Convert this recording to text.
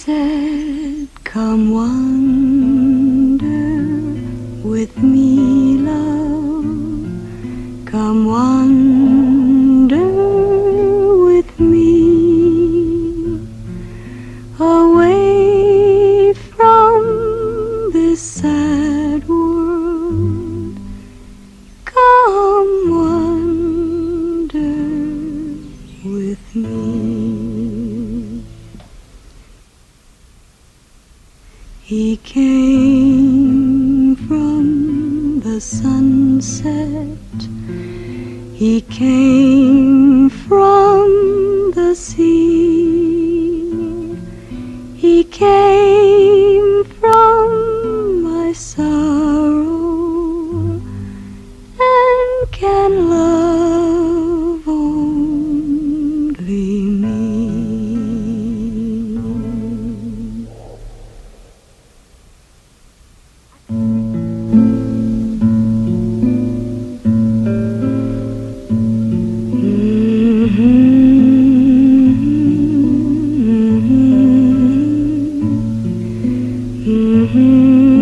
said, come wander with me, love. Come wander with me away from this sad world. Come wander with me. He came from the sunset. He came from the sea. He came from my sorrow and can love only me. Mm-hmm.